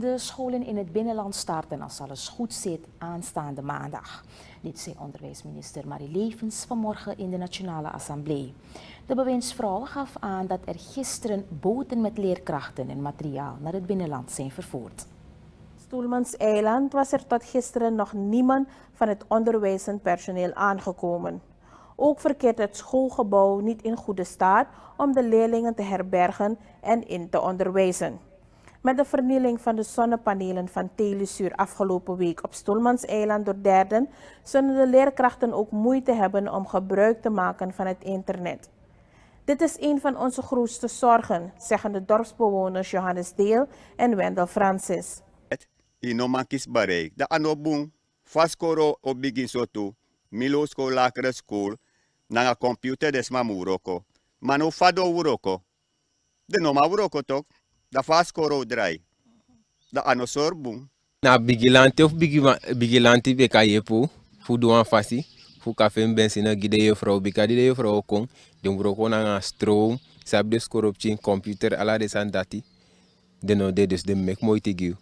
De scholen in het binnenland starten als alles goed zit aanstaande maandag. Dit zei onderwijsminister Marie Levens vanmorgen in de Nationale Assemblée. De bewindsvrouw gaf aan dat er gisteren boten met leerkrachten en materiaal naar het binnenland zijn vervoerd. Stoelmanseiland was er tot gisteren nog niemand van het onderwijzend personeel aangekomen. Ook verkeert het schoolgebouw niet in goede staat om de leerlingen te herbergen en in te onderwijzen. Met de vernieling van de zonnepanelen van Telesuur afgelopen week op Stoelmanseiland door derden, zullen de leerkrachten ook moeite hebben om gebruik te maken van het internet. Dit is een van onze grootste zorgen, zeggen de dorpsbewoners Johannes Deel en Wendel Francis. Inomakis bereik. Da anobung faskoro op begin soto milo school lakere school na computer desma muroko. Mano fado uroko. De noma uroko tok. Da faskoro drai. Da anosor bung. Na bigilante of bigilante beka yepo fu duan fasi fu kafe benzina gide je vrouw beka die je vrouw kon de uroko na stroom sab de skorop computer ala de sandati de no de dus de mek mooi te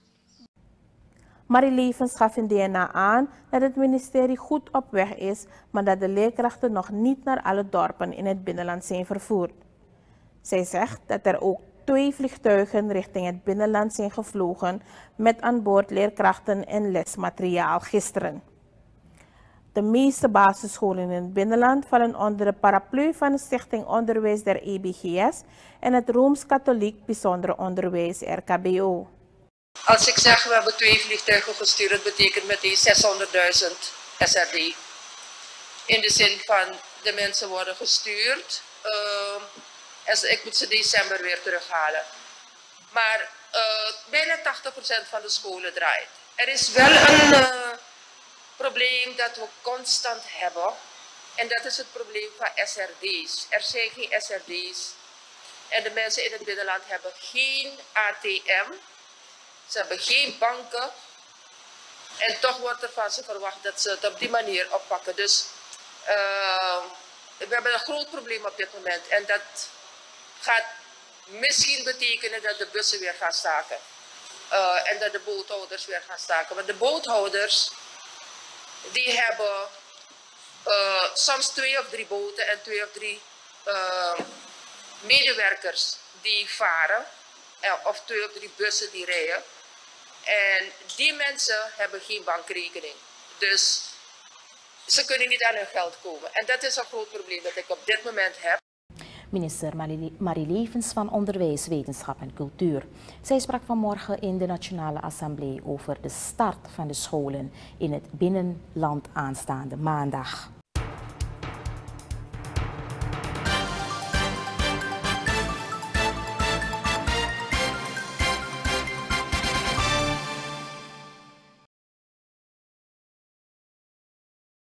Marie Levens gaf in DNA aan dat het ministerie goed op weg is, maar dat de leerkrachten nog niet naar alle dorpen in het binnenland zijn vervoerd. Zij zegt dat er ook 2 vliegtuigen richting het binnenland zijn gevlogen met aan boord leerkrachten en lesmateriaal gisteren. De meeste basisscholen in het binnenland vallen onder de paraplu van de Stichting Onderwijs der EBGS en het Rooms-Katholiek Bijzonder Onderwijs RKBO. Als ik zeg we hebben 2 vliegtuigen gestuurd, betekent meteen 600.000 SRD. In de zin van de mensen worden gestuurd. Ik moet ze december weer terughalen. Maar bijna 80% van de scholen draait. Er is wel een probleem dat we constant hebben. En dat is het probleem van SRD's. Er zijn geen SRD's. En de mensen in het binnenland hebben geen ATM. Ze hebben geen banken. En toch wordt er van ze verwacht dat ze het op die manier oppakken. Dus we hebben een groot probleem op dit moment. En dat gaat misschien betekenen dat de bussen weer gaan staken. En dat de boothouders weer gaan staken. Want de boothouders die hebben soms 2 of 3 boten en 2 of 3 medewerkers die varen. Of 2 of 3 bussen die rijden. En die mensen hebben geen bankrekening. Dus ze kunnen niet aan hun geld komen. En dat is een groot probleem dat ik op dit moment heb. Minister Marie Levens van Onderwijs, Wetenschap en Cultuur. Zij sprak vanmorgen in de Nationale Assemblée over de start van de scholen in het binnenland aanstaande maandag.